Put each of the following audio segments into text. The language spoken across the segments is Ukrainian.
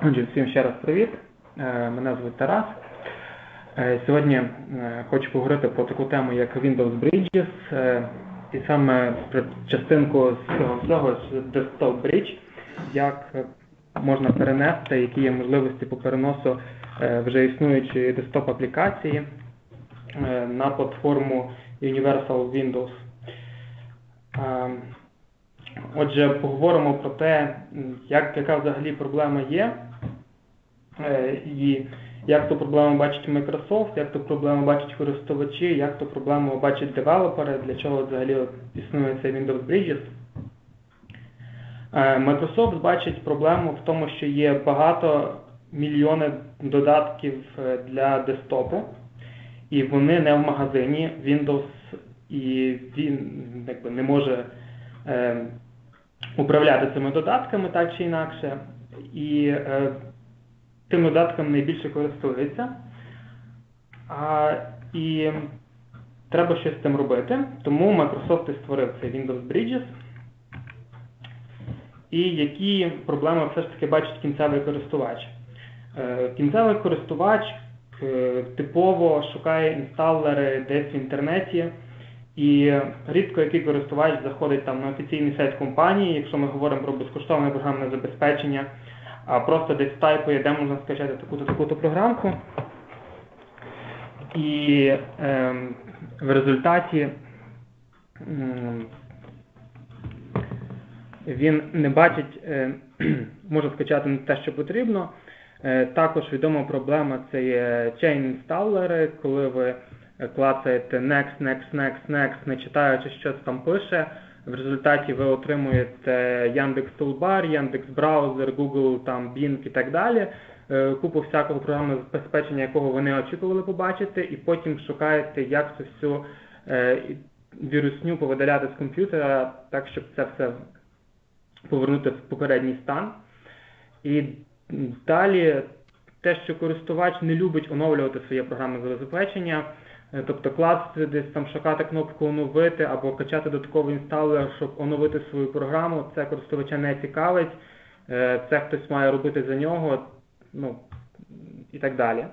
Отже, всім ще раз привіт. Мене звуть Тарас. Сьогодні хочу поговорити про таку тему, як Windows Bridges, і саме про частинку з цього Desktop Bridge, як можна перенести, які є можливості по переносу вже існуючої десктоп-аплікації на платформу Universal Windows. Отже, поговоримо про те, яка взагалі проблема є, і як ту проблему бачить Microsoft, як ту проблему бачать користувачі, як ту проблему бачать девелопери, для чого взагалі існує цей Windows Bridges. Microsoft бачить проблему в тому, що є багато мільйони додатків для десктопу, і вони не в магазині Windows, і він не може управляти цими додатками так чи інакше, і тим додатком найбільше користуються. І треба щось з цим робити, тому Microsoft і створив цей Windows Bridges. І які проблеми все ж таки бачить кінцевий користувач. Кінцевий користувач типово шукає інсталери десь в інтернеті, і рідко який користувач заходить там на офіційний сайт компанії, якщо ми говоримо про безкоштовне програмне забезпечення, а просто десь тайпує, де можна скачати таку-то програмку. І в результаті він не бачить, може скачати не те, що потрібно. Також відома проблема – це є chain-інсталери, коли ви клацаєте next, не читаючи, що там пише. В результаті ви отримуєте Яндекс.Тулбар, Яндекс.Браузер, Google, там, Bing і так далі. Купу всякого програмного забезпечення, якого ви не очікували побачити, і потім шукаєте, як цю всю вірусню повидаляти з комп'ютера, так, щоб це все повернути в попередній стан. І далі те, що користувач не любить оновлювати своє програмне забезпечення, тобто клацати десь там, шукати кнопку «Оновити» або качати додатковий інсталер, щоб оновити свою програму, це користувача не цікавить, це хтось має робити за нього, і так далі.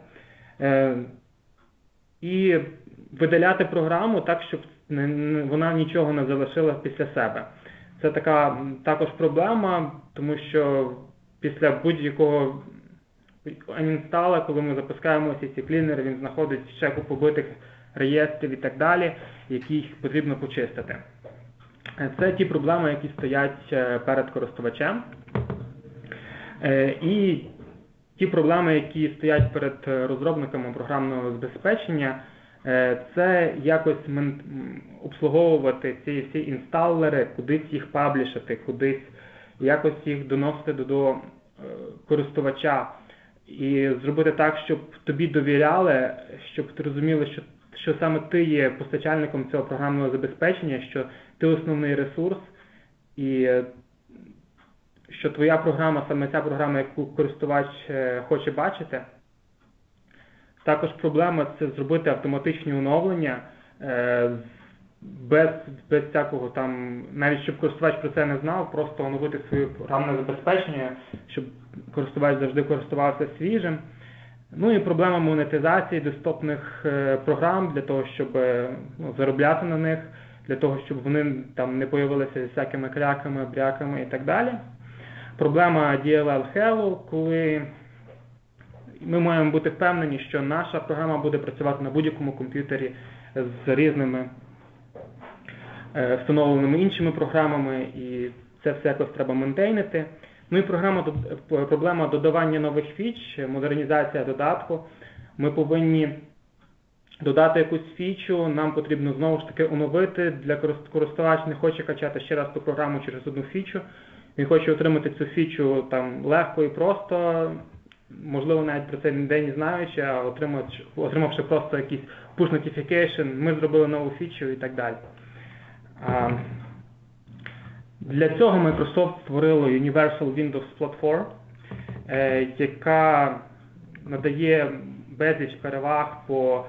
І видаляти програму так, щоб вона нічого не залишила після себе. Це така також проблема, тому що після будь-якого анінстала, коли ми запускаємо CC-Cleaner, він знаходить ще купу побитих реєстрів і так далі, які їх потрібно почистити. Це ті проблеми, які стоять перед користувачем. І ті проблеми, які стоять перед розробниками програмного забезпечення, це якось обслуговувати ці всі інсталери, кудись їх паблішити, кудись якось їх доносити до користувача. І зробити так, щоб тобі довіряли, щоб ти розуміли, що саме ти є постачальником цього програмного забезпечення, що ти основний ресурс, і що твоя програма, саме ця програма, яку користувач хоче бачити. Також проблема – це зробити автоматичні оновлення без всякого там, навіть щоб користувач про це не знав, просто оновити своє програмне забезпечення, щоб користувач завжди користувався свіжим. Ну і проблема монетизації десктопних програм для того, щоб заробляти на них, для того, щоб вони там не появилися зі всякими кряками, бряками і так далі. Проблема DLL Hello, коли ми маємо бути впевнені, що наша програма буде працювати на будь-якому комп'ютері з різними встановленими іншими програмами, і це все якось треба мейнтейнити. Ну і проблема додавання нових фіч, модернізація додатку. Ми повинні додати якусь фічу, нам потрібно знову ж таки оновити. Для користувач не хоче качати ще раз ту програму через одну фічу. Він хоче отримати цю фічу там легко і просто, можливо навіть про це ніде не знаючи, а отримавши просто якийсь push notification, ми зробили нову фічу і так далі. Для цього Microsoft створило Universal Windows Platform, яка надає безліч переваг по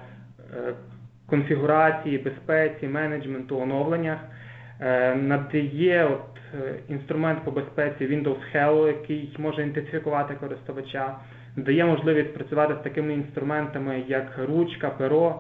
конфігурації, безпеці, менеджменту, оновленнях, надає інструмент по безпеці Windows Hello, який може ідентифікувати користувача, дає можливість працювати з такими інструментами, як ручка, перо,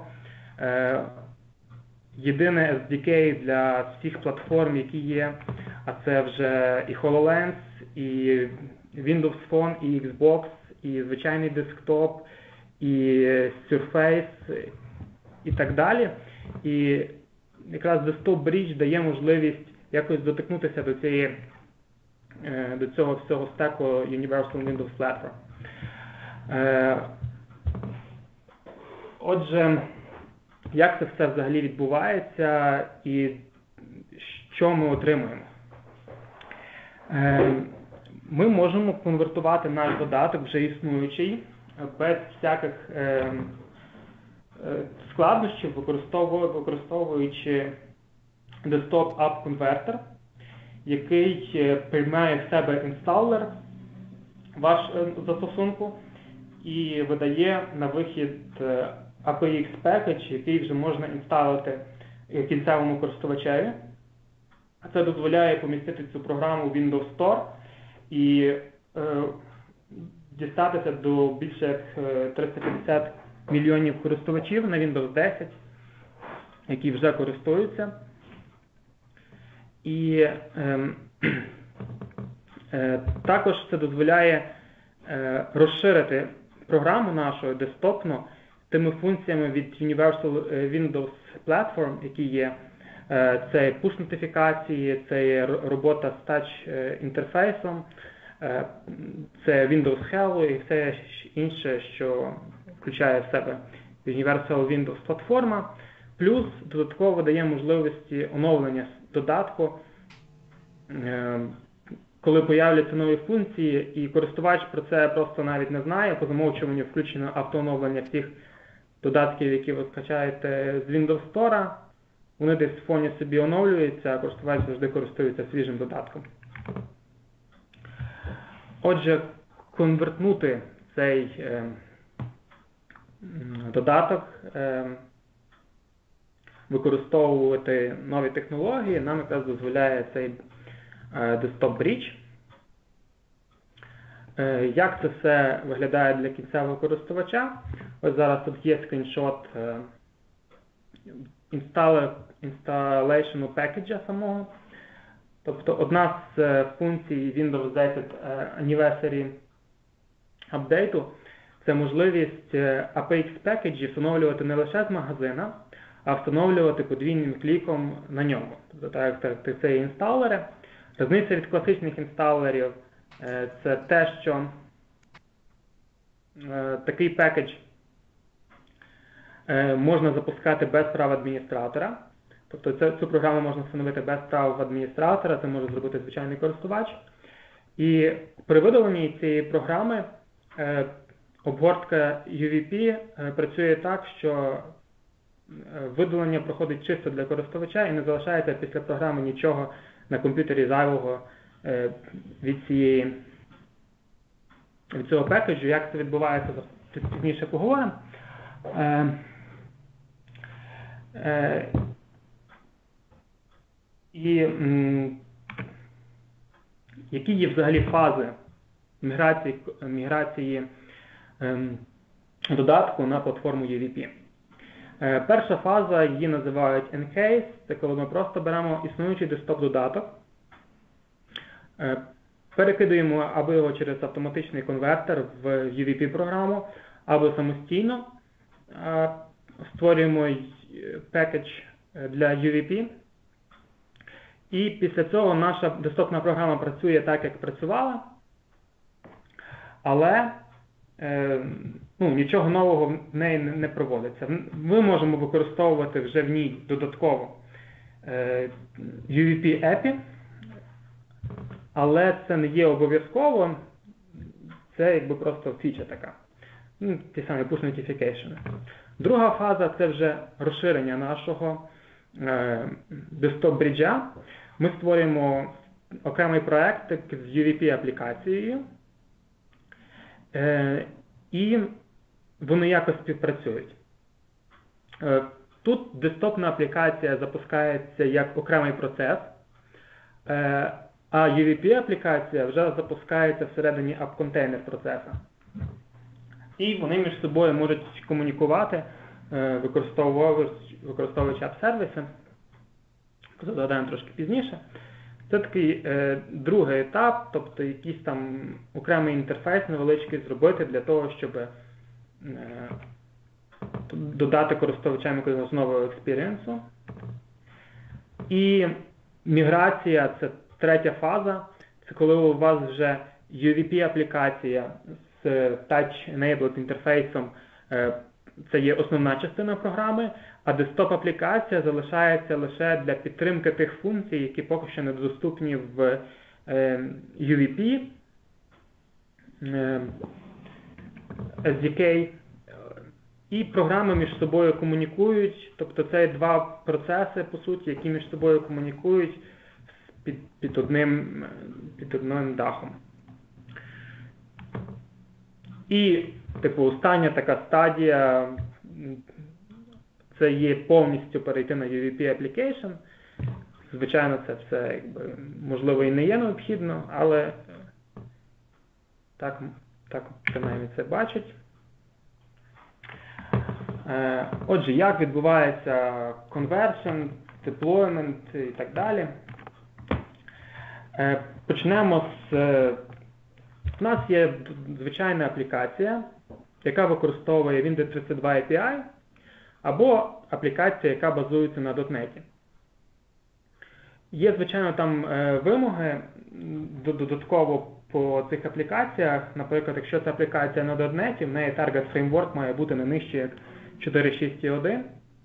єдине SDK для всіх платформ, які є, а це вже і HoloLens, і Windows Phone, і Xbox, і звичайний десктоп, і Surface, і так далі. І якраз Desktop Bridge дає можливість якось дотикнутися до цього всього стеку Universal Windows Platform. Отже, як це все взагалі відбувається і що ми отримуємо? Ми можемо конвертувати наш додаток, вже існуючий, без всяких складнощів, використовуючи Desktop App Converter, який приймає в себе інсталер ваш застосунку і видає на вихід APX Package, який вже можна інсталити кінцевому користувачеві. Це дозволяє помістити цю програму в Windows Store і дістатися до більше як 350 мільйонів користувачів на Windows 10, які вже користуються. І також це дозволяє розширити програму нашу десктопну тими функціями від Universal Windows Platform, які є. Це push-нотифікації, це є робота з тач-інтерфейсом, це Windows Hello і все інше, що включає в себе Universal Windows платформа. Плюс додатково дає можливості оновлення додатку, коли появляться нові функції, і користувач про це просто навіть не знає. По замовчуванню включено автооновлення всіх додатків, які ви скачаєте з Windows Store. Вони десь в фоні собі оновлюються, а користувач завжди користується свіжим додатком. Отже, конвертнути цей додаток, використовувати нові технології нам якраз дозволяє цей Desktop Bridge. Як це все виглядає для кінцевого користувача? Ось зараз тут є скріншот інсталейшену пекеджа самого. Тобто одна з функцій Windows 10 Anniversary апдейту – це можливість APX пекеджі встановлювати не лише з магазина, а встановлювати подвійним кліком на ньому. Тобто, так як це є інсталери. Різниця від класичних інсталерів – це те, що такий пекедж можна запускати без прав адміністратора. Тобто цю програму можна встановити без прав адміністратора, це може зробити звичайний користувач. І при видаленні цієї програми обгортка UWP працює так, що видалення проходить чисто для користувача і не залишається після програми нічого на комп'ютері зайвого від цього пекеджу. Як це відбувається, пізніше поговоримо. І які є взагалі фази міграції додатку на платформу UWP? Перша фаза, її називають Encase, це коли ми просто беремо існуючий десктоп-додаток, перекидуємо або його через автоматичний конвертер в UWP-програму, або самостійно створюємо пекедж для UWP. І після цього наша десктопна програма працює так, як працювала, але нічого нового в неї не проводиться. Ми можемо використовувати вже в ній додатково UWP API, але це не є обов'язково, це якби просто фіча така. Ті самі push notification. Друга фаза – це вже розширення нашого десктоп-бріджа. Ми створюємо окремий проект з UWP-аплікацією, і вони якось співпрацюють. Тут десктопна аплікація запускається як окремий процес, а UVP-аплікація вже запускається всередині app-контейнер процесу. І вони між собою можуть комунікувати, використовуючи app-сервіси. Це згадаємо трошки пізніше. Це такий другий етап, тобто якийсь там окремий інтерфейс невеличкий зробити для того, щоб додати користувачам якогось нового експірієнсу. І міграція – це третя фаза. Це коли у вас вже UVP-аплікація з Touch-enabled інтерфейсом, це є основна частина програми, а десктоп-аплікація залишається лише для підтримки тих функцій, які поки що недоступні в UVP, SDK, і програми між собою комунікують, тобто це два процеси, по суті, які між собою комунікують під одним дахом. І, остання така стадія, це є повністю перейти на UVP Application. Звичайно, це все, можливо, і не є необхідно, але так принаймні це бачить. Отже, як відбувається conversion, deployment і так далі. Почнемо з... У нас є звичайна аплікація, яка використовує Windows 32 API, або аплікація, яка базується на .NET. Є, звичайно, там вимоги додатково по цих аплікаціях. Наприклад, якщо це аплікація на .NET, в неї Target Framework має бути не нижче, як 4.6.1.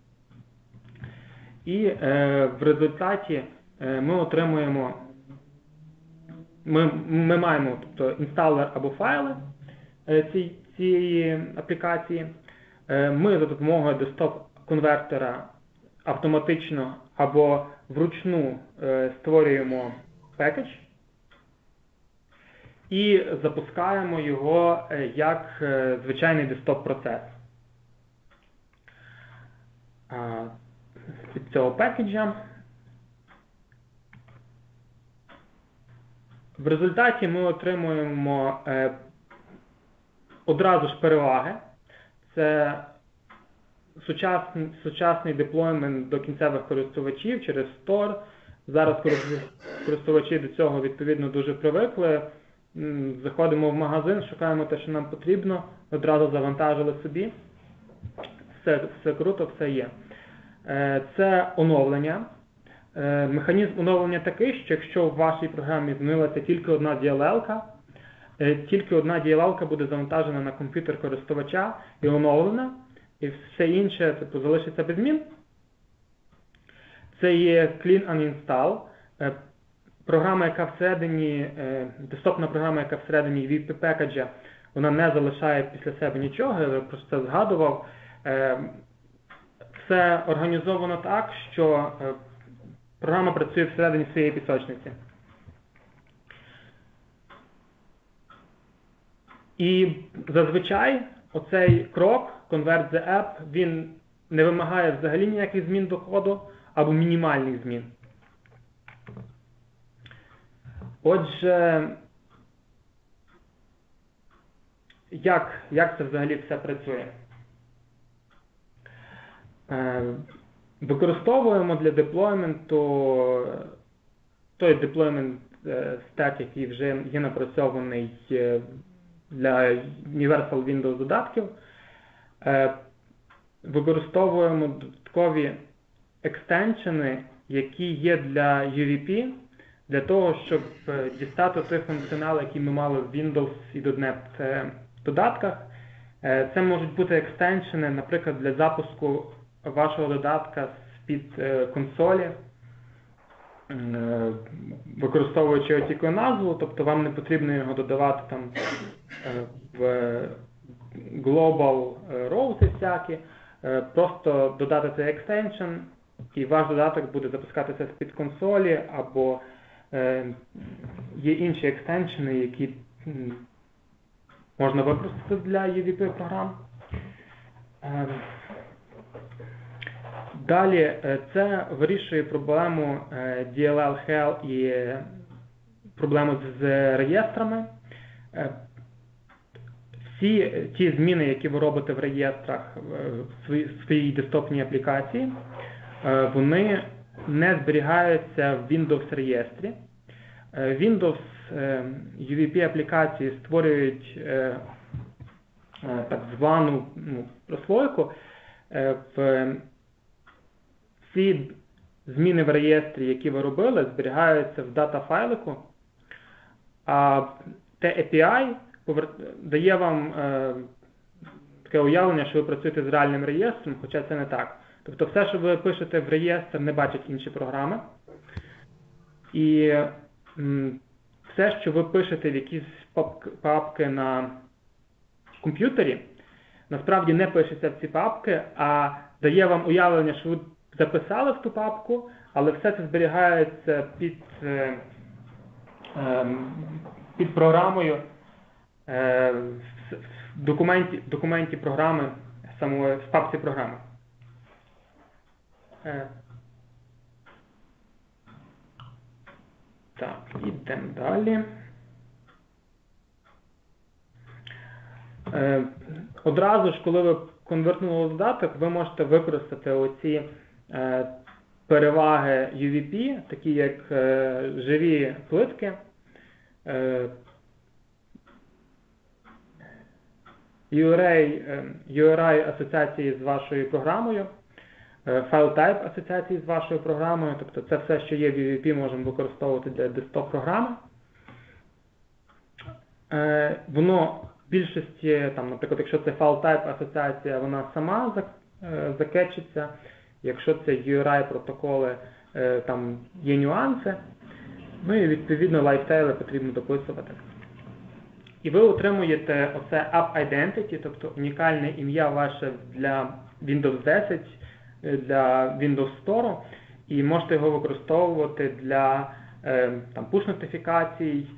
І в результаті ми отримуємо, ми маємо, тобто, інсталер або файли цієї аплікації. Ми за допомогою десктоп-конвертера автоматично або вручну створюємо пекедж і запускаємо його як звичайний десктоп-процес. Від цього пекеджа в результаті ми отримуємо одразу ж переваги. Це сучасний деплоймент до кінцевих користувачів через Store. Зараз користувачі до цього, відповідно, дуже привикли. Заходимо в магазин, шукаємо те, що нам потрібно, одразу завантажили собі. Все круто, все є. Це оновлення. Механізм оновлення такий, що якщо в вашій програмі змінилася тільки одна DLL-ка, тільки одна DLL-ка буде завантажена на комп'ютер користувача і оновлена, і все інше залишиться без змін. Це є Clean Uninstall. Програма, яка всередині, десктопна програма, яка всередині VP пекеджа, вона не залишає після себе нічого, я про це згадував. Все організовано так, що програма працює всередині своєї пісочниці. І зазвичай оцей крок, Convert the App, він не вимагає взагалі ніяких змін до коду або мінімальних змін. Отже, як це взагалі все працює? Використовуємо для деплойменту той деплоймент стек, який вже є напрацьований для Universal Windows додатків. Використовуємо додаткові екстеншени, які є для UVP, для того, щоб дістати той функціонал, який ми мали в Windows і .NET додатках. Це можуть бути екстеншени, наприклад, для запуску вашого додатка з-під консолі, використовуючи його тільки назву, тобто вам не потрібно його додавати там в Global Rows всякі, просто додати цей екстеншн, і ваш додаток буде запускатися з-під консолі, або є інші екстеншени, які можна використати для UVP-програм. Далі це вирішує проблему DLL Hell і проблему з реєстрами. Всі ті зміни, які ви робите в реєстрах в своїй десктопній аплікації, вони не зберігаються в Windows реєстрі. Windows UWP аплікації створюють так звану прослойку. Всі зміни в реєстрі, які ви робили, зберігаються в дата-файлику, а те API дає вам таке уявлення, що ви працюєте з реальним реєстром, хоча це не так. Тобто все, що ви пишете в реєстр, не бачать інші програми. І все, що ви пишете в якісь папки на комп'ютері, насправді не пишеться в ці папки, а дає вам уявлення, що ви записали в ту папку, але все це зберігається під програмою, в документі програми, в папці програми. Так, йдемо далі. Одразу ж, коли ви конвертнули додаток, ви можете використати оці переваги UWP, такі як живі плитки, URI асоціації з вашою програмою, FileType асоціації з вашою програмою, тобто це все, що є в UWP, можемо використовувати для десктоп-програми. Воно в більшості, наприклад, якщо це FileType асоціація, вона сама закетчиться. Якщо це URI протоколи, там є нюанси. Ну і відповідно лайфстайли потрібно дописувати. І ви отримуєте оце App Identity, тобто унікальне ім'я ваше для Windows 10, для Windows Store, і можете його використовувати для push-нотифікацій.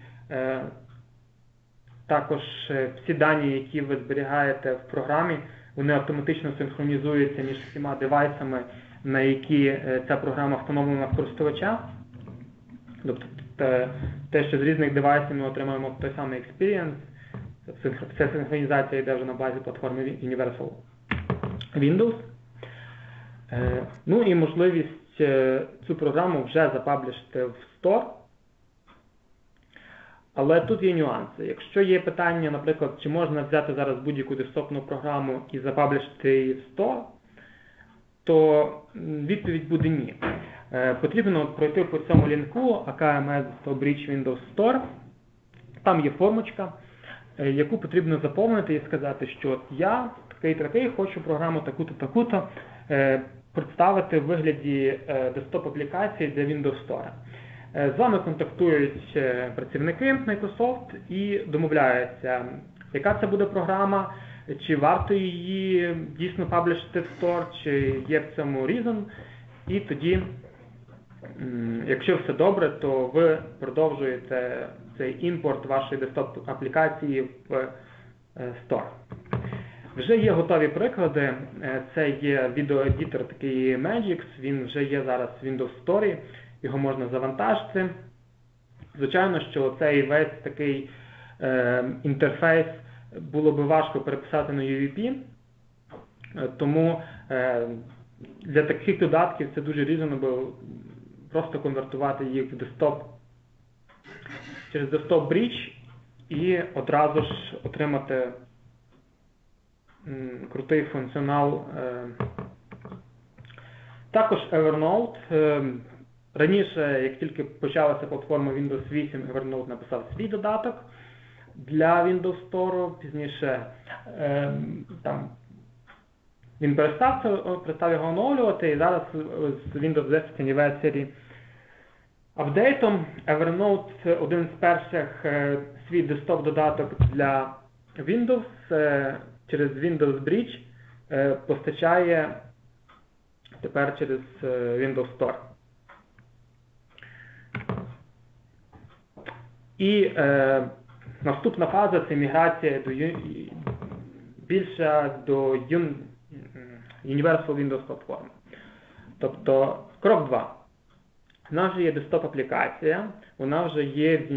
Також всі дані, які ви зберігаєте в програмі, вони автоматично синхронізуються між всіма девайсами, на які ця програма встановлена в користувача. Тобто те, що з різних девайсів ми отримаємо той самий experience, вся синхронізація йде вже на базі платформи Universal Windows. Ну і можливість цю програму вже запаблішити в Store. Але тут є нюанси. Якщо є питання, наприклад, чи можна взяти зараз будь-яку десктопну програму і запаблішити її в Store, то відповідь буде ні. Потрібно пройти по цьому лінку AKMS Bridge Windows Store. Там є формочка, яку потрібно заповнити і сказати, що я такий хочу програму таку-то, таку-то представити в вигляді десктоп-аплікації для Windows Store. З вами контактують працівники Microsoft і домовляються, яка це буде програма, чи варто її дійсно паблішити в Store, чи є в цьому reason. І тоді, якщо все добре, то ви продовжуєте цей імпорт вашої десктоп-аплікації в Store. Вже є готові приклади. Це є відеоедітор такий Magix, він вже є зараз в Windows Store, його можна завантажити. Звичайно, що цей весь такий інтерфейс було би важко переписати на UWP, тому для таких додатків це дуже reasonable просто конвертувати їх в десктоп через Desktop Bridge і одразу ж отримати крутий функціонал. Також Evernote. Раніше, як тільки почалася платформа Windows 8, Evernote написав свій додаток для Windows Store. Пізніше він перестав його оновлювати, і зараз з Windows 10 Anniversary апдейтом Evernote один з перших свій десктоп-додаток для Windows через Windows Bridge постачає тепер через Windows Store. І наступна фаза – це міграція більше до Universal Windows платформи. Тобто, крок 2. У нас вже є десктоп-аплікація, вона вже є в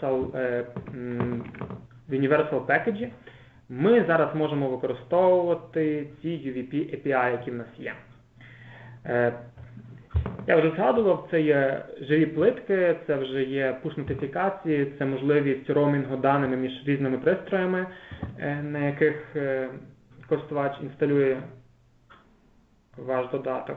Universal Package. Ми зараз можемо використовувати ці UWP API, які в нас є. Я вже згадував, це є живі плитки, це вже є push-нотифікації, це можливість роумінгу даними між різними пристроями, на яких користувач інсталює ваш додаток.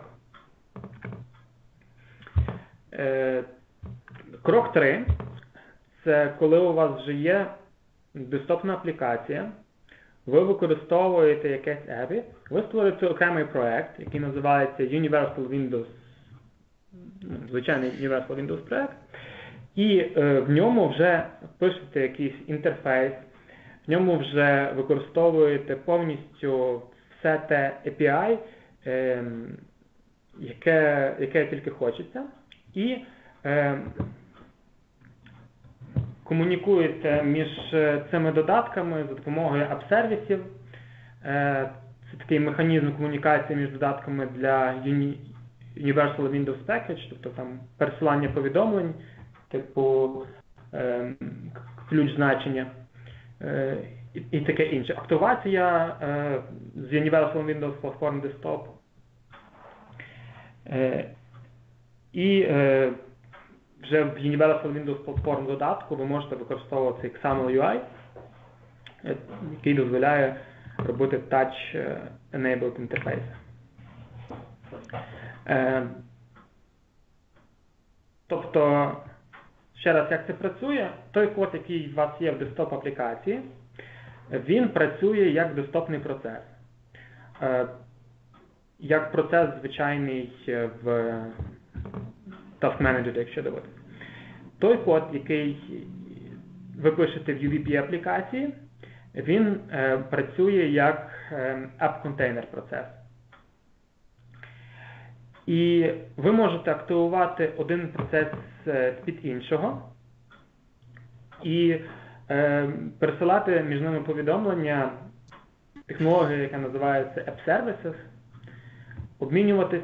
Крок 3 – це коли у вас вже є десктопна аплікація, ви використовуєте якесь API, ви створюєте окремий проект, який називається Universal Windows, звичайний Universal Windows проект, і в ньому вже пишете якийсь інтерфейс, в ньому вже використовуєте повністю все те API, яке тільки хочеться, і комунікуєте між цими додатками за допомогою app-сервісів. Це такий механізм комунікації між додатками для Universal Windows Package, тобто там пересилання повідомлень, типу ключ значення і таке інше. Активація з Universal Windows Platform Desktop. І вже в Universal Windows Platform додатку ви можете використовувати XAML UI, який дозволяє робити touch-enabled інтерфейси. Тобто, ще раз, як це працює, той код, який у вас є в десктоп-аплікації, він працює як десктопний процес. Як процес звичайний в Task Manager, якщо дивитися. Той код, який ви пишете в UWP-аплікації, він працює як App-Container процес. І ви можете активувати один процес з-під іншого і пересилати між ними повідомлення, технологія, яка називається App Services, обмінюватись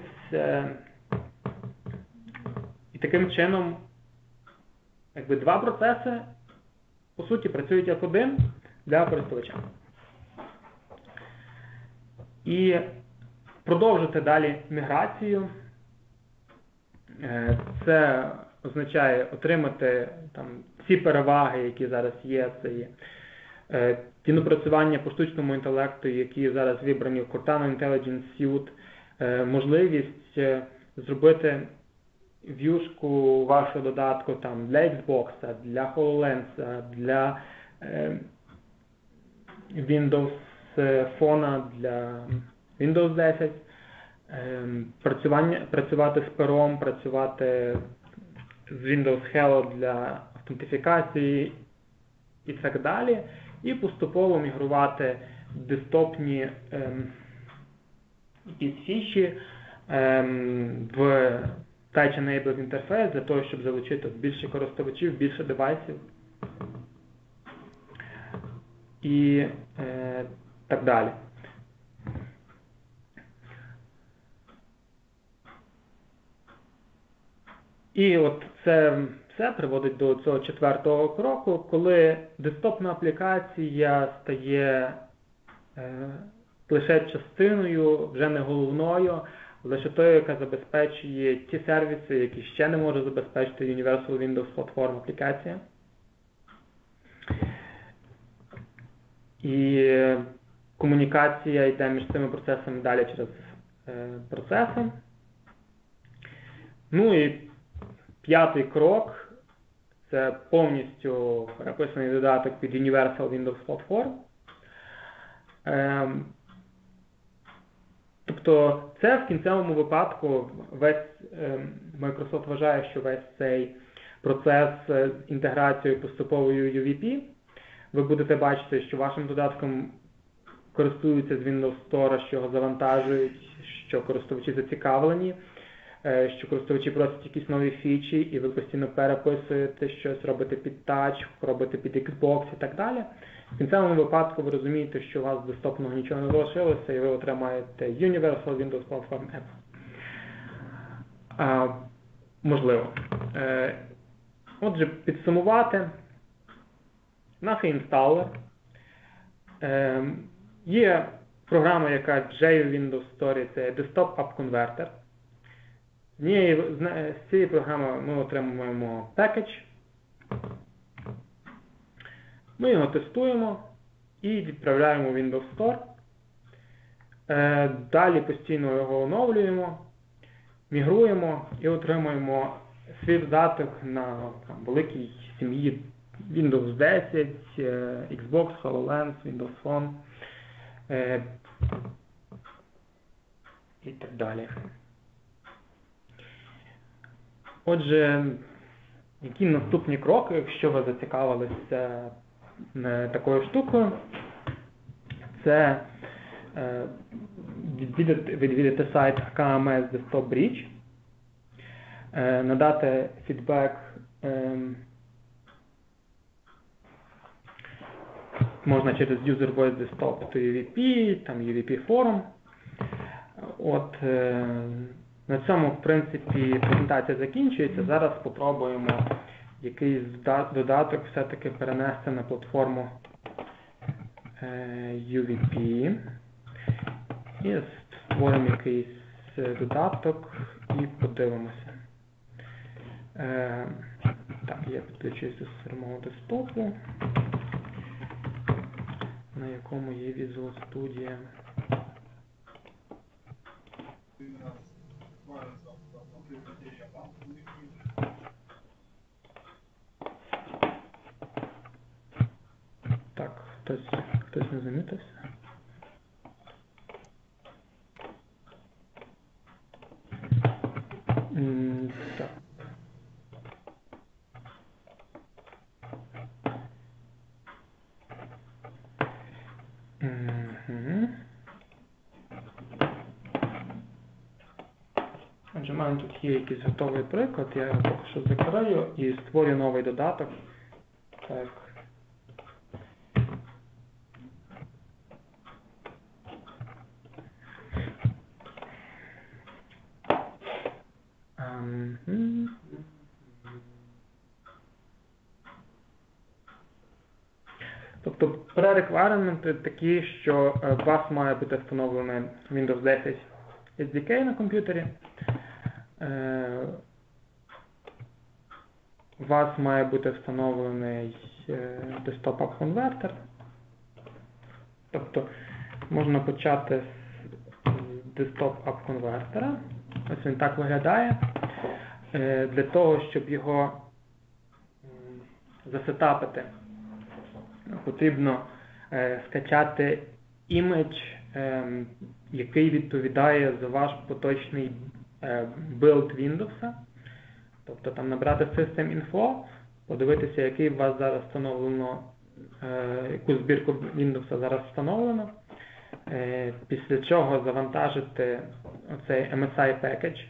і таким чином якби два процеси, по суті, працюють як один для користувача. І продовжити далі міграцію. Це означає отримати там ці переваги, які зараз є, це є ті напрацювання по штучному інтелекту, які зараз вибрані в Cortana Intelligence Suite, можливість зробити в'юшку вашого додатку там для Xbox, для HoloLens, для Windows Phone, для Windows 10, працювати з пером, працювати з Windows Hello для автентифікації і так далі, і поступово мігрувати десктопні якісь фіші в Touch-enabled інтерфейс для того, щоб залучити більше користувачів, більше девайсів і так далі. І от це все приводить до цього четвертого кроку, коли десктопна аплікація стає лише частиною, вже не головною, лише тою, яка забезпечує ті сервіси, які ще не може забезпечити Universal Windows Platform аплікація. І комунікація йде між цими процесами далі через процеси. Ну і п'ятий крок – це повністю переписаний додаток під Universal Windows Platform. Тобто це в кінцевому випадку весь Microsoft вважає, що весь цей процес з інтеграцією поступовою UWP. Ви будете бачити, що вашим додатком користуються з Windows Store, що його завантажують, що користувачі зацікавлені, що користувачі просять якісь нові фічі, і ви постійно переписуєте щось, робите під Touch, робите під Xbox і так далі. В кінцевому випадку ви розумієте, що у вас з десктопного нічого не залишилося, і ви отримаєте Universal Windows Platform App. можливо. Отже, підсумувати. У нас є інсталер. Є програма, яка J в Windows Store, це Desktop App Converter. З цієї програми ми отримуємо package. Ми його тестуємо і відправляємо в Windows Store. Далі постійно його оновлюємо, мігруємо і отримуємо свій додаток на великій сім'ї Windows 10, Xbox, HoloLens, Windows Phone і так далі. Отже, які наступні кроки, якщо ви зацікавилися такою штукою, це відвідати сайт KMS Desktop Bridge, надати фідбек, можна через User Voice Desktop to UVP, там UVP Forum. На цьому, в принципі, презентація закінчується. Зараз спробуємо якийсь додаток все-таки перенести на платформу UVP. І створимо якийсь додаток і подивимося. Так, я підключуюся до самого десктопу, на якому є Visual Studio. Так, хтось не замітився? Так. Отже, в мене тут є якийсь готовий приклад, я його поки що закрию і створю новий додаток. Так. Тобто пререквайрменти такі, що у вас має бути встановлений Windows 10 SDK на комп'ютері, у вас має бути встановлений Desktop App Converter. Тобто можна почати з Desktop App Converter. Ось він так виглядає. Для того, щоб його засетапити, потрібно скачати імідж, який відповідає за ваш поточний билд Windows. Тобто там набрати System Info, подивитися, який у вас зараз встановлено, яку збірку Windows зараз встановлено. Після чого завантажити оцей MSI package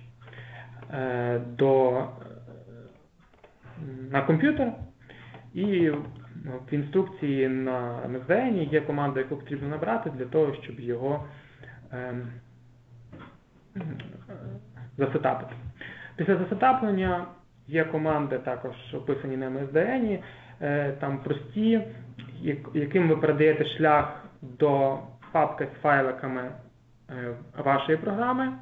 на комп'ютер. І в інструкції на MSDN є команда, яку потрібно набрати для того, щоб його засетапити. Після засетаплення є команди також описані на MSDN, там прості, яким ви передаєте шлях до папки з файликами вашої програми,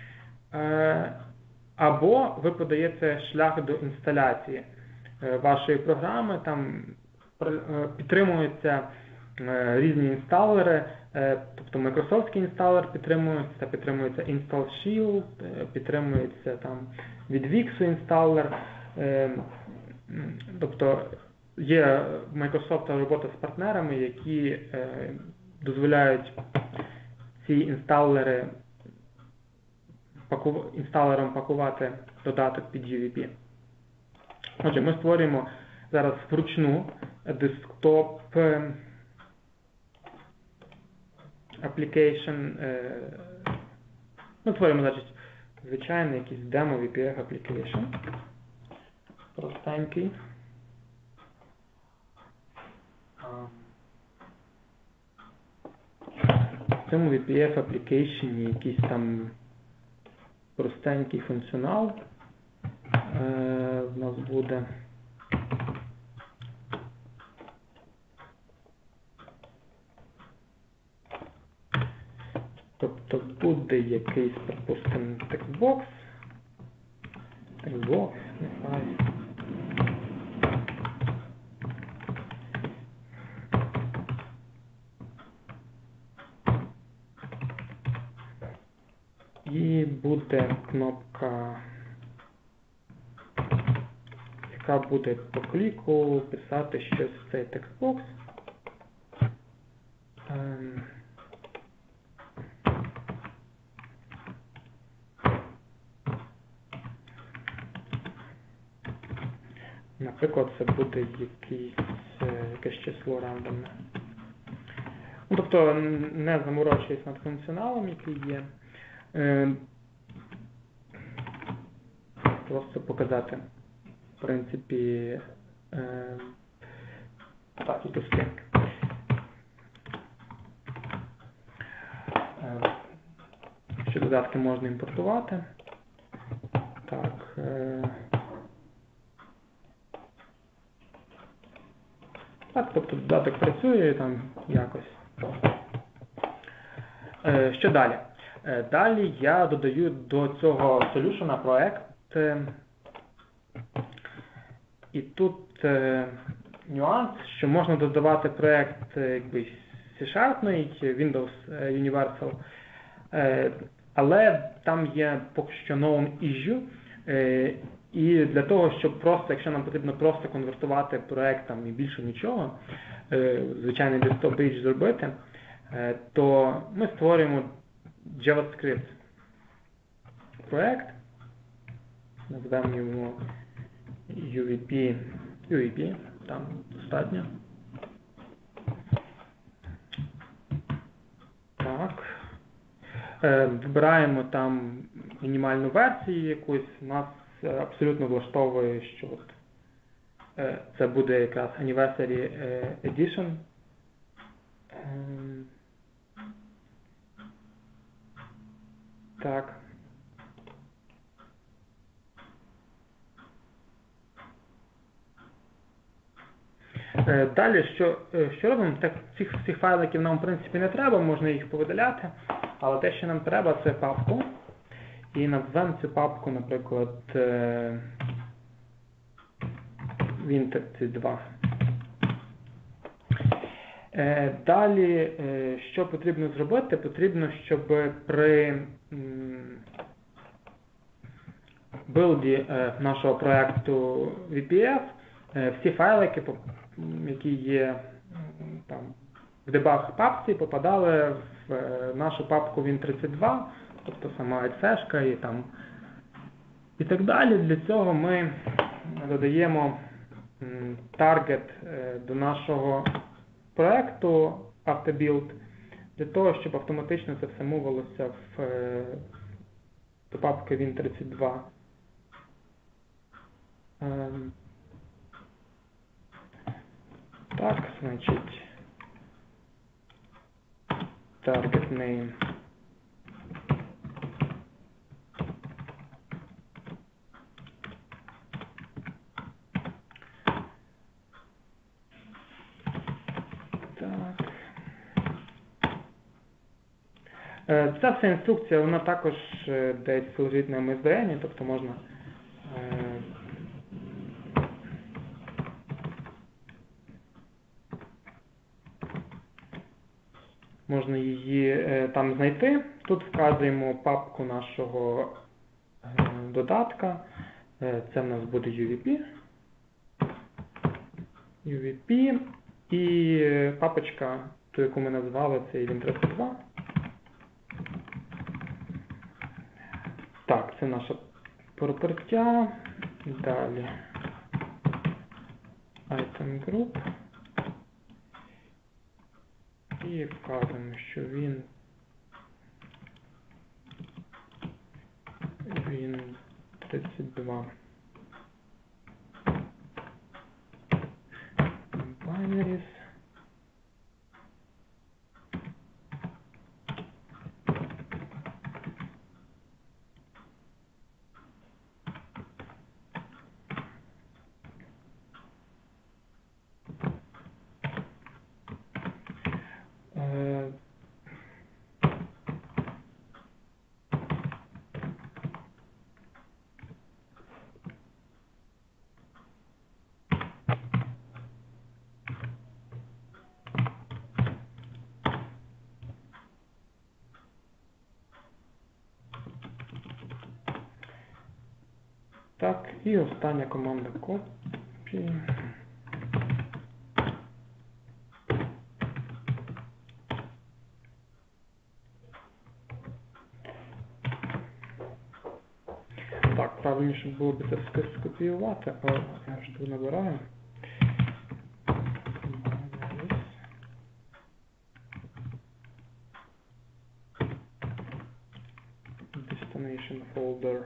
або ви подаєте шлях до інсталяції вашої програми, там підтримуються різні інсталери, тобто Microsoftський інсталер підтримується Install Shield, підтримується там від Wix інсталер, тобто є в Microsoft робота з партнерами, які дозволяють ці інсталерам пакувати додаток під UVP. Отже, ми створюємо зараз вручну Desktop Application. Ми створюємо, значить, звичайний якийсь demo VPF Application. Простенький. В цьому VPF Application якийсь там простенький функціонал. в нас буде тобто буде якийсь, припустимо, текстбокс, нехай. І буде кнопка, яка буде по кліку писати щось в цей текстбокс. Наприклад, це буде якесь число рандомне. Ну, тобто, не заморочуюсь над функціоналом, який є. Просто показати, в принципі, так, і стring. Що додатки можна імпортувати. Так. Так, тобто додаток працює там якось. Що далі? Далі я додаю до цього solution проект. І тут нюанс, що можна додавати проект C-Sharp, Windows Universal, але там є поки що known issue, і для того, щоб просто, якщо нам потрібно просто конвертувати проект там і більше нічого, звичайний desktop page зробити, то ми створюємо JavaScript проект, назвемо його UEP, там достатньо. Так. Вибираємо там мінімальну версію якусь, нас абсолютно влаштовує, що от, це буде якраз Anniversary Edition. Так. Далі, що робимо? Так, цих всіх файликів нам, в принципі, не треба, можна їх повидаляти, але те, що нам треба, це папку. І назвемо цю папку, наприклад, Win32. Далі, що потрібно зробити? Потрібно, щоб при билді нашого проєкту VPF всі файлики, які є там, в debug папці, попадали в нашу папку Win32, тобто сама exe і так далі. Для цього ми додаємо таргет до нашого проєкту AutoBuild, для того, щоб автоматично це все мувилося до папки Win32. Так, значить, target name. Так. Ця вся інструкція, вона також десь лежить на MSDN, тобто можна її там знайти. Тут вказуємо папку нашого додатка. Це в нас буде UVP. І папочка, ту, яку ми назвали, це Win32. Так, це наше пропертя. Далі item group. І вказуємо, що він Win32. Binaries. Так, і остання команда copy. Так, правильніше було б це скопіювати, але я ж тут набираю. Destination folder.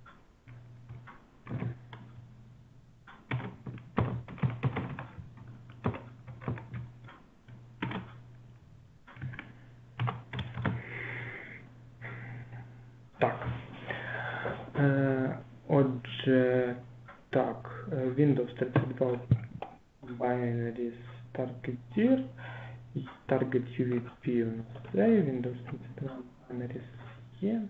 Так. Отже, так, Windows 32 binaries target dir, target UVP у нас це, Windows 32 binaries є.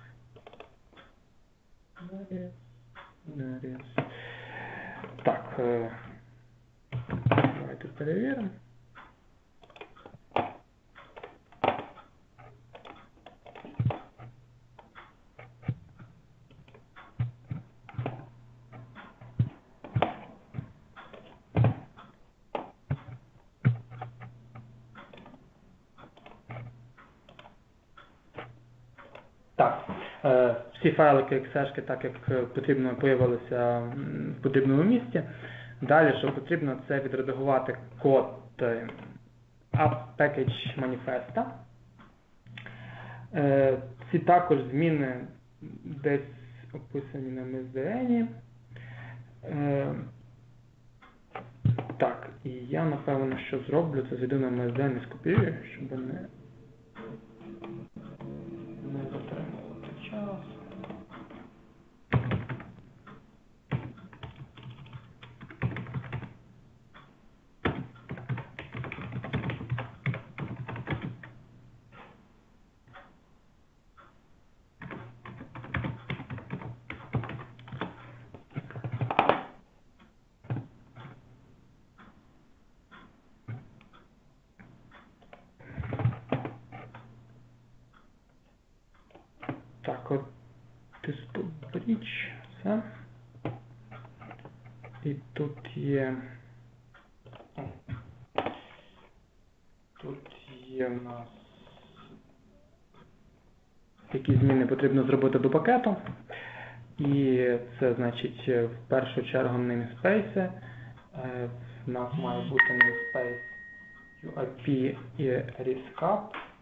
Так, давайте перевіримо. Так, всі файлики Excel, так як потрібно, появилися в потрібному місці. Далі, що потрібно, це відредагувати код app package manifest. Ці також зміни десь описані на MSDN. Так, і я, напевно, що зроблю, це зайду на MSDN і скопіюю, щоб не затримувати час. Так, от TestBridge, все. І тут є в нас які зміни потрібно зробити до пакету. І це значить в першу чергу namespace. В нас має бути namespace UIP і RISCAP.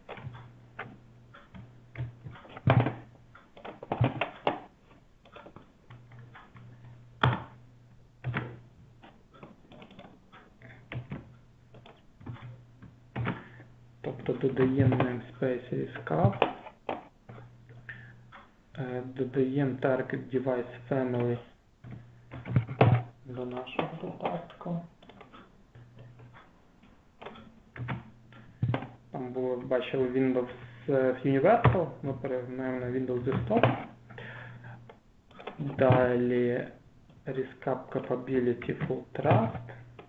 Тобто додаємо namespace RISCAP. Додаємо target device family до нашого додатку. Там було, бачили, Windows Universal, ми перегнаємо на Windows Desktop. Далі RISCAP Capability Full Trust.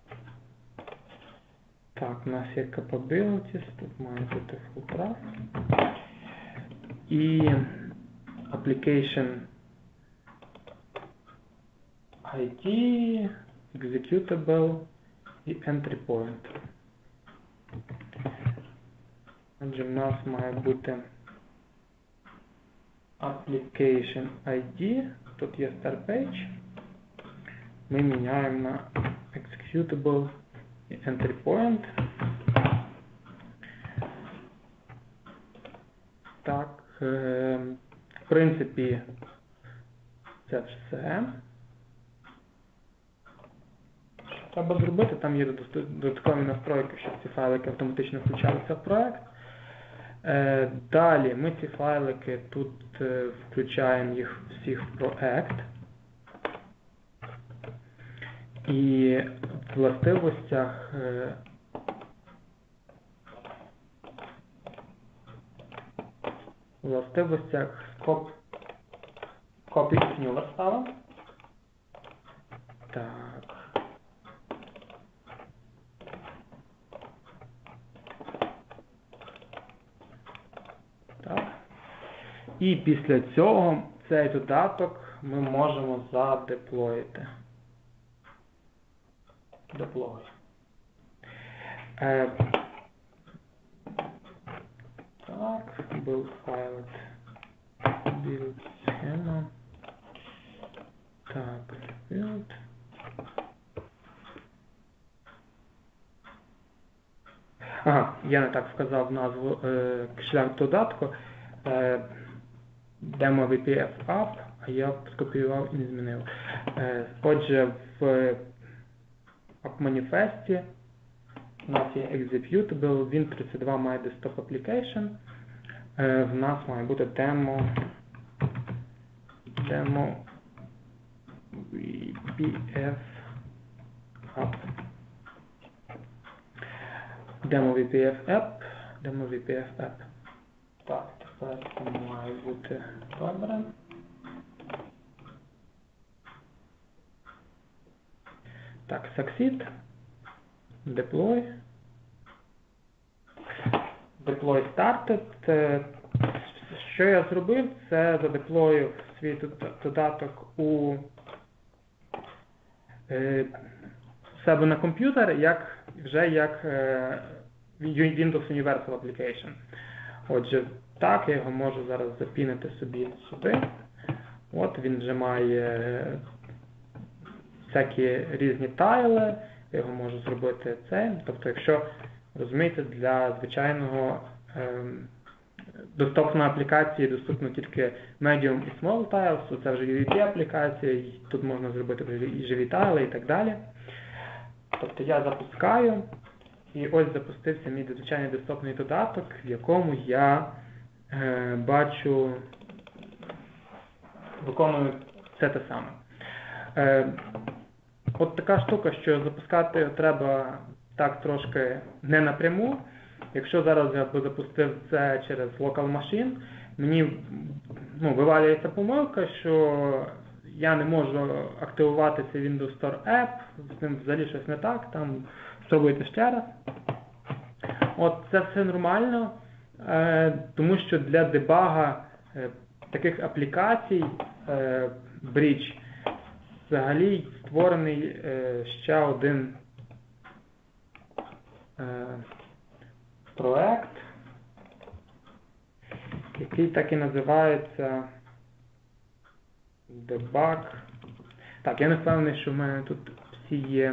Так, у нас є Capabilities, тут має бути Full Trust. І Application ID, Executable і Entry Point. Отже, в нас має бути Application ID, тут є Start Page. Ми міняємо на Executable і Entry Point. Так, в принципі, це все. Що треба зробити? Там є додаткові настройки, щоб ці файлики автоматично включалися в проект. Далі ми ці файлики тут включаємо їх всіх в проект. І в властивостях Copy if new ставимо. Так. Так. І після цього цей додаток ми можемо задеплоїти. Deploy. Так, build file. Build schema. Так, build. Ага, я не так вказав назву шлях додатку. Demo VPF App, а я скопіював і не змінив. Отже, в App-маніфесті у нас є executable, він 32 має desktop application. В нас має бути demo VPF App. Demo VPF App. Так, тепер це має бути добре. Так, succeed. Deploy. Deploy started. Що я зробив, це задеплоїв свій додаток у себе на комп'ютер, як Windows Universal Application. Отже, так, я його можу зараз запінити собі сюди. От він вже має всякі різні тайли, я його можу зробити це. Тобто, якщо, розумієте, для звичайного доступної аплікації доступно тільки Medium і Small Tiles, то це вже UVP аплікація, і тут можна зробити і живі тайли і так далі. Тобто я запускаю, і ось запустився мій звичайний десктопний додаток, в якому я бачу, виконую все те саме. От така штука, що запускати треба так трошки не напряму. Якщо зараз я б запустив це через Local Machine, мені вивалюється помилка, що я не можу активувати цей Windows Store App, з ним взагалі щось не так, там спробуйте ще раз. От це все нормально, тому що для дебага таких аплікацій Bridge взагалі створений ще один проект, який так і називається Debug. Так, я не впевнений, що в мене тут всі є.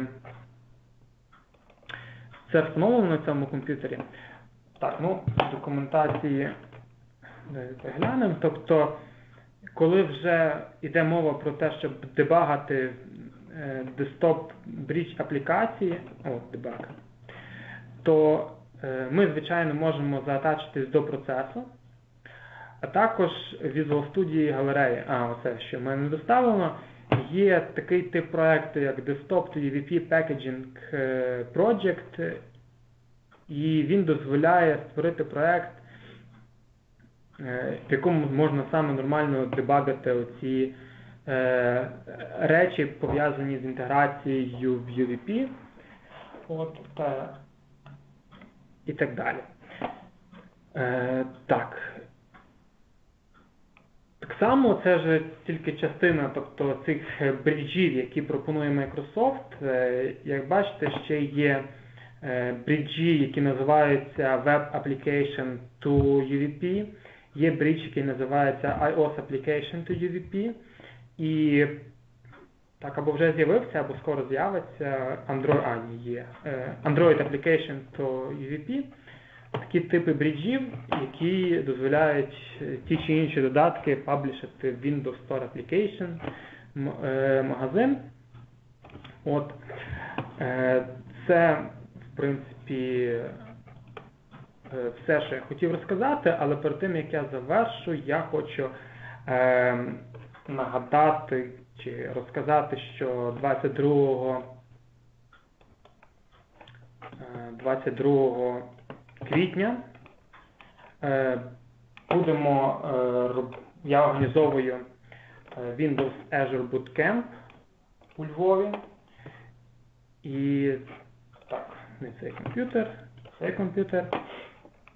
Це встановлено на цьому комп'ютері. Так, в документації заглянемо. Тобто, коли вже йде мова про те, щоб дебагати десктоп Bridge аплікації, дебаг, то ми, звичайно, можемо заатачитись до процесу, а також Visual Studio галереї. Оце, що в мене доставлено. Є такий тип проєкту, як Desktop to UVP Packaging Project, і він дозволяє створити проєкт, в якому можна саме нормально дебагати оці речі, пов'язані з інтеграцією в UVP. І так далі. Так само це ж тільки частина, тобто цих бриджів, які пропонує Microsoft. Як бачите, ще є бриджі, які називаються Web Application to UVP, є бридж, який називається iOS Application to UVP, і так, або вже з'явився, або скоро з'явиться Android Application to UVP. Такі типи бриджів, які дозволяють ті чи інші додатки паблішити в Windows Store Application магазин. Це, в принципі, все, що я хотів розказати, але перед тим, як я завершу, я хочу нагадати чи розказати, що 22 квітня я організовую Windows Azure Bootcamp у Львові. І так, не цей комп'ютер.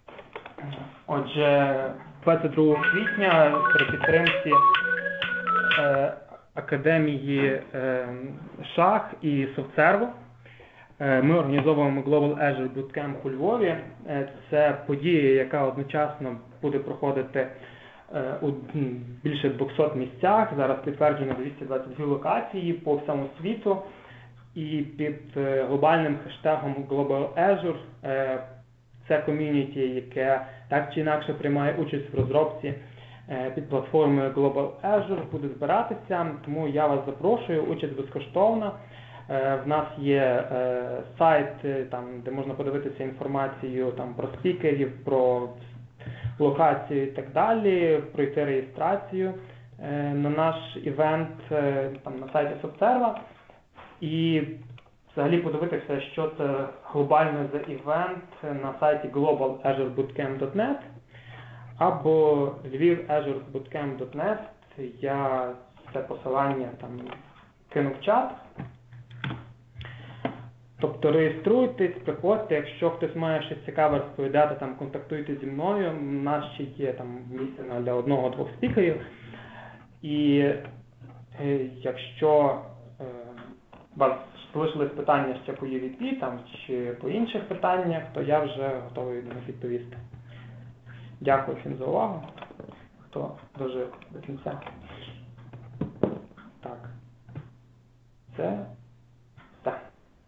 Отже, 22 квітня при підтримці академії Шах і SoftServe. Ми організовуємо Global Azure Bootcamp у Львові. Це подія, яка одночасно буде проходити у більше 200 місцях. Зараз підтверджено 222 локації по всьому світу. І під глобальним хештегом Global Azure це ком'юніті, яке так чи інакше приймає участь в розробці під платформою Global Azure, буде збиратися. Тому я вас запрошую, участь безкоштовна. В нас є сайт, де можна подивитися інформацію про спікерів, про локацію і так далі, пройти реєстрацію на наш івент на сайті SoftServe і взагалі подивитися, що це глобально за івент на сайті globalazurebbootcamp.net або lvivazurebbootcamp.net. Я це посилання кину в чат. Тобто реєструйтесь, приходьте, якщо хтось має щось цікаве розповідати, контактуйте зі мною, у нас ще є місце для 1-2 спікерів. І якщо у вас залишились питання ще по UVP чи по інших питаннях, то я вже готовий на них відповісти. Дякую всім за увагу, хто дожив до кінця. Так. Це так.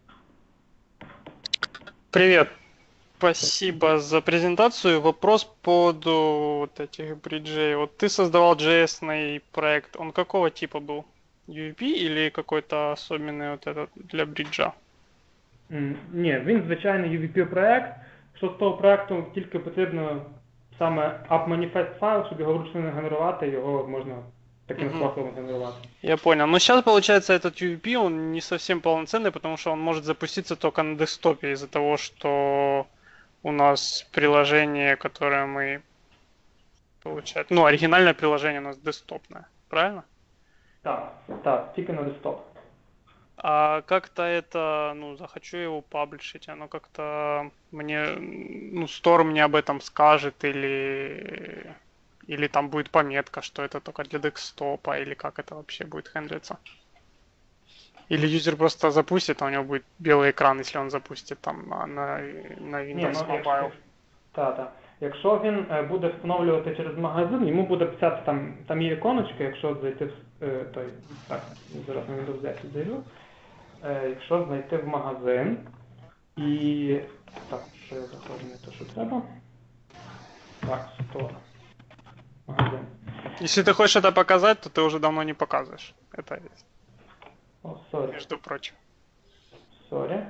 Привет. Спасибо за презентацию. Вопрос по поводу вот этих бриджей. Вот ты создавал JS-ный проект. Он какого типа был? UVP или какой-то особенный вот этот для бриджа? Ні, він звичайний UVP-проект. Що з того проекту тільки потрібно саме app-manifest файл, щоб його вручну не генерувати, його можна таким способом генерувати. Я понял. Но сейчас, получается, этот UVP, он не совсем полноценный, потому что он может запуститься только на десктопе из-за того, что у нас приложение, которое мы получаем... оригинальное приложение у нас десктопное, правильно? Так, тільки на десктоп. А как-то это, захочу его паблишить, оно как-то мне, Store мне об этом скажет или там будет пометка, что это только для десктопа, или как это вообще будет хендлиться? Или юзер просто запустит, а у него будет белый экран, если он запустит на Windows Mobile? Так. Якщо він буде встановлювати через магазин, йому буде писати, там є іконочка, якщо зайти в той, зараз на Windows 10 зайду, якщо знайти в магазин і, що я заходжу не то, що треба, Store, магазин. Если ты хочешь это показать, то ты уже давно не показываешь, это есть. Sorry. Между прочим. Sorry.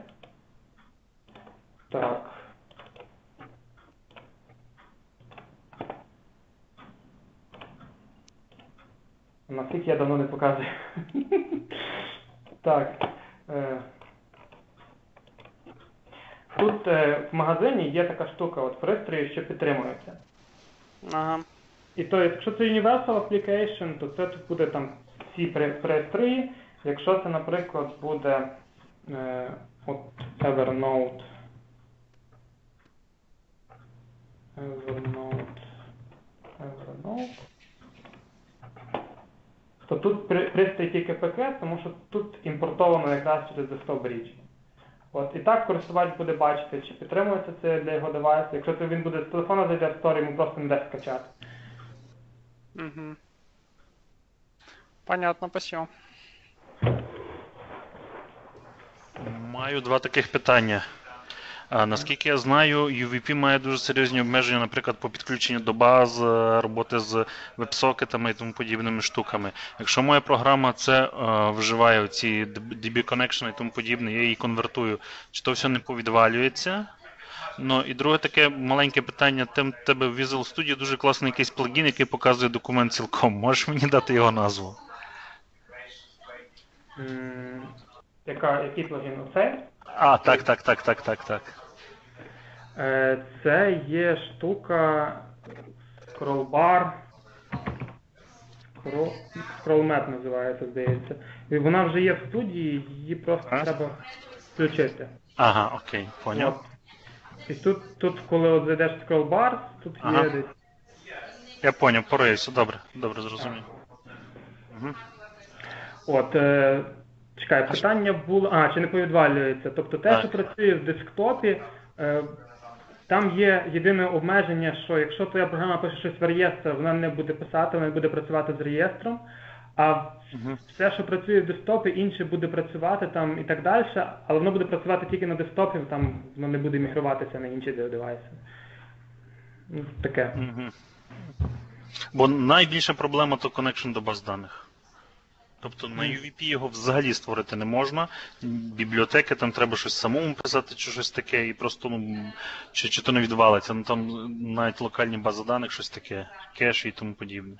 Так. Наскільки я давно не показую. Так. Тут в магазині є така штука, пристрої, що підтримуються. Ага. І то, якщо це Universal Application, то це тут буде всі пристрої. Якщо це, наприклад, буде Evernote, то тут пристрій тільки ПК, тому що тут імпортовано якраз через Desktop Bridge. І так користувач буде бачити, чи підтримується це для його девайсу. Якщо він буде з телефона зайде в Store, йому просто не дасть скачати. Угу. Понятно, спасибо. Маю два таких питання. Наскільки я знаю, UVP має дуже серйозні обмеження, наприклад, по підключенню до баз, роботи з веб-сокетами і тому подібними штуками. Якщо моя програма це вживає, ці DB Connection і тому подібне, я її конвертую, чи то все не повідвалюється? І друге таке маленьке питання. В тебе в Visual Studio дуже класний якийсь плагін, який показує документ цілком. Можеш мені дати його назву? Який плагін? Оцей? Так. Це є штука Scrollbar. Scrollmat називається, здається. І вона вже є в студії, її просто треба включити. Ага, окей, поняв. І тут коли зайдеш в Scrollbar, тут є десь... Я поняв, по рейсу, добре, зрозумів. От, чекай, питання було, чи не повідвалюється. Тобто те, що працює в десктопі, там є єдине обмеження, що якщо твоя програма пише щось в реєстр, вона не буде писати, вона буде працювати з реєстром, а все, що працює в десктопі, інше буде працювати там і так далі, але воно буде працювати тільки на десктопі, там воно не буде мігруватися на інші девайси. Ну, таке. Бо найбільша проблема то connection до баз даних. Тобто на UVP його взагалі створити не можна. Бібліотеки, там треба щось самому писати чи щось таке, і просто, чи то не відвалиться. Ну там навіть локальні бази даних, щось таке, кеш і тому подібне.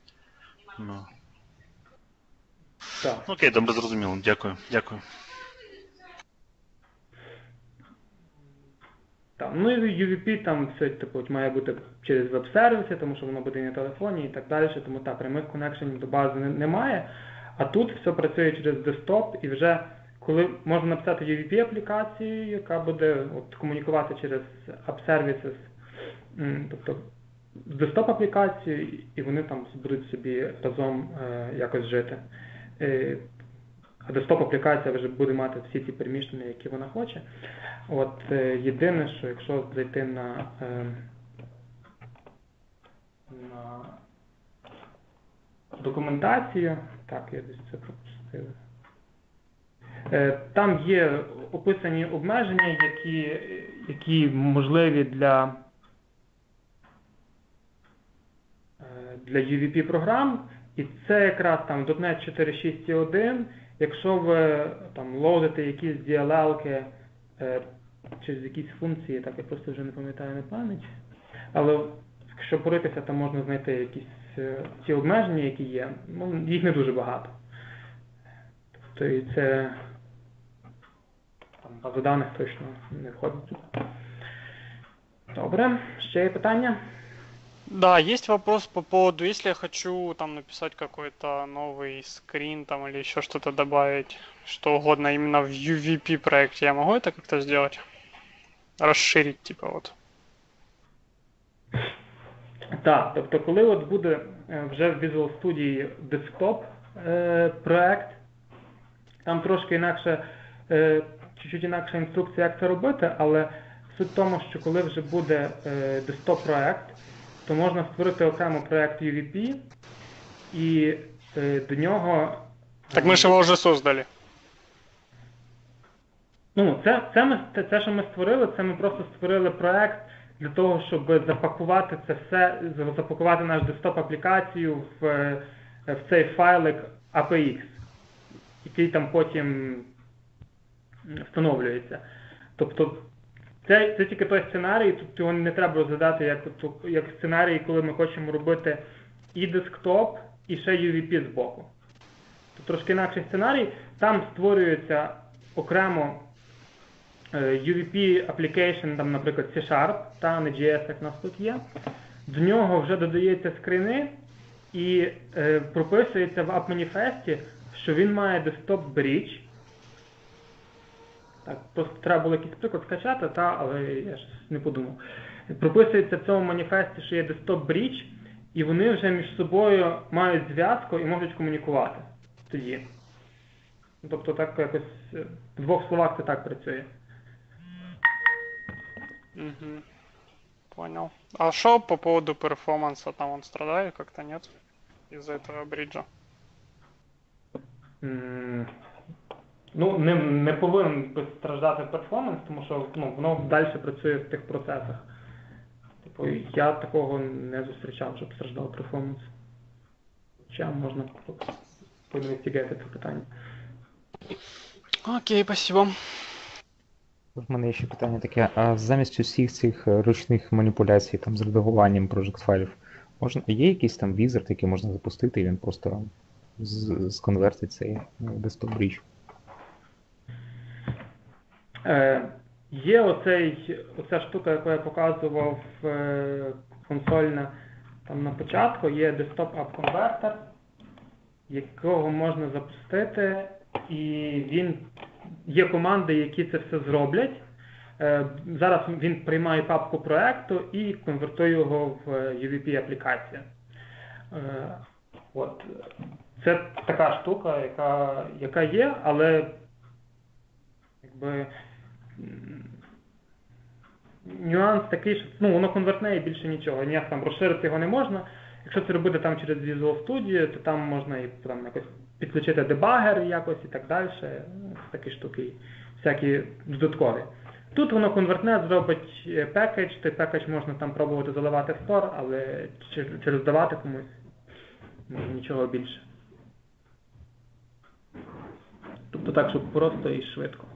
Так. Окей, добре, зрозуміло. Дякую. Так, ну і UVP там все має бути через веб-сервіси, тому що воно буде на телефоні і так далі, тому прямих коннекшенів до бази немає. А тут все працює через десктоп, і вже коли можна написати UVP-аплікацію, яка буде комунікувати через App-Services, тобто з десктоп-аплікацією, і вони там будуть собі разом якось жити. А десктоп-аплікація вже буде мати всі ті переміщення, які вона хоче. От єдине, що якщо зайти на документацію, так, я десь це пропустив. Там є описані обмеження, які можливі для UVP-програм, і це якраз там .NET 4.6.1, якщо ви там лоудите якісь DLL-ки через якісь функції, так я просто вже не пам'ятаю на пам'ять, але якщо поритися, там можна знайти якісь ті обмеження, які є, їх не дуже багато. Тобто і це там база даних точно не входить туди. Добре, ще є питання? Да, есть вопрос по поводу, если я хочу там написать какой-то новый скрин там или еще что-то добавить, что угодно именно в UVP проекте, я могу это как-то сделать? Расширить, типа вот. Так, тобто коли от буде вже в Visual Studio Desktop проект, там трошки інакше, чуть-чуть інакша інструкція, як це робити, але суть в тому, що коли вже буде Desktop проект, то можна створити окремо проект UVP і до нього... Так ми ж його вже создали. Ну, це, що ми створили, це ми просто створили проект для того, щоб запакувати це все, запакувати наш десктоп-аплікацію в цей файлик APX, який там потім встановлюється. Тобто це тільки той сценарій, тут його не треба розглядати як сценарій, коли ми хочемо робити і десктоп, і ще UVP збоку. Тут трошки інакший сценарій, там створюється окремо UVP application, там, наприклад, C#, та не JS, як в нас тут є. До нього вже додається скрини і прописується в app-маніфесті, що він має desktop bridge. Так, просто треба було якийсь приклад скачати, але я ж не подумав. Прописується в цьому маніфесті, що є desktop bridge, і вони вже між собою мають зв'язку і можуть комунікувати тоді. Тобто так якось в двох словах це так працює. Угу. Понял. А что по поводу перформанса? Там он страдает как-то, нет? Из-за этого бриджа? Ну, не повинен страждати перформанс, тому що воно далі працює в тих процесах. Типу, я такого не зустрічав, щоб страждав перформанс. Хоча можна поінвестигувати це питання. Окей, спасибо. В мене є ще питання таке, а замість усіх цих ручних маніпуляцій там, з редагуванням project файлів, є якийсь там візард, який можна запустити, і він просто сконвертить цей desktop bridge? Є оця штука, яку я показував консольна там на початку, є Desktop App Converter, якого можна запустити, і є команди, які це все зроблять. Зараз він приймає папку проекту і конвертує його в UVP-аплікацію. Це така штука, яка є, але якби нюанс такий, що воно конвертне і більше нічого. Ніяк там розширити його не можна. Якщо це робити там через Visual Studio, то там можна і там якось підключити дебагер якось і так далі. Такі штуки, всякі додаткові. Тут воно конвертне зробить пекедж, той пекедж можна там пробувати заливати в Store, але чи роздавати комусь, нічого більше. Тобто так, щоб просто і швидко.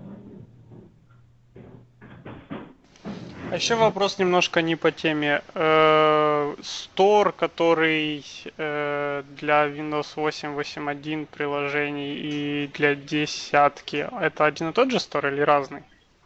А еще вопрос немножко не по теме. Store, который для Windows 8, 8.1 приложений и для десятки, это один и тот же Store или разный?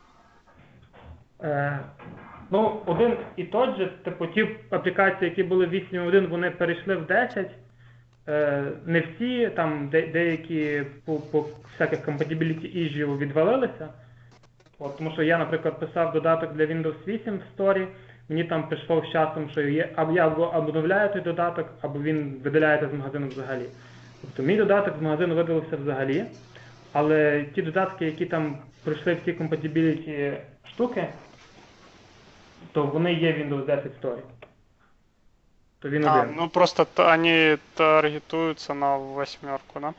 Один і той же, типу ті аплікації, які були в 8.1, вони перейшли в 10. Не всі, там деякі по всяких compatibility issue відвалилися. Тому що я, наприклад, писав додаток для Windows 8 в Store, мені там прийшло з часом, що або я обновляю той додаток, або він видаляється з магазину взагалі. Тобто мій додаток з магазину видалився взагалі, але ті додатки, які там пройшли всі compatibility штуки, то вони є в Windows 10 Store. То він один. Просто они таргетуются на 8, да?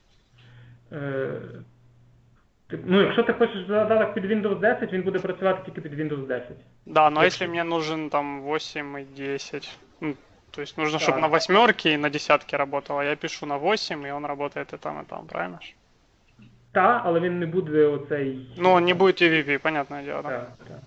Якщо ти хочеш додаток під Windows 10, він буде працювати тільки під Windows 10. Да, но если мне нужен там 8 и 10, то есть нужно, чтобы на 8 и на 10 работало, я пишу на 8, и он работает и там, правильно ж? Так, але він не буде оцей... Не будет UVP, понятное дело, да? Так.